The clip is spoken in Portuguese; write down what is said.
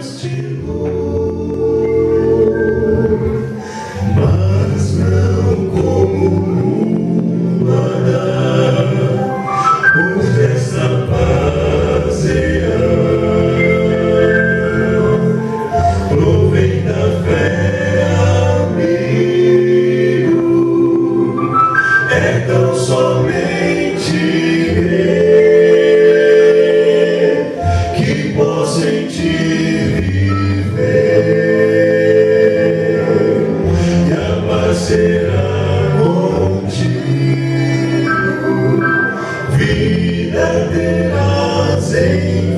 de luz, mas não como o mundo a dar, pois dessa paz real provém da fé, amigo, é tão somente crer que posso em ti viver, e a paz será contigo, vida terás em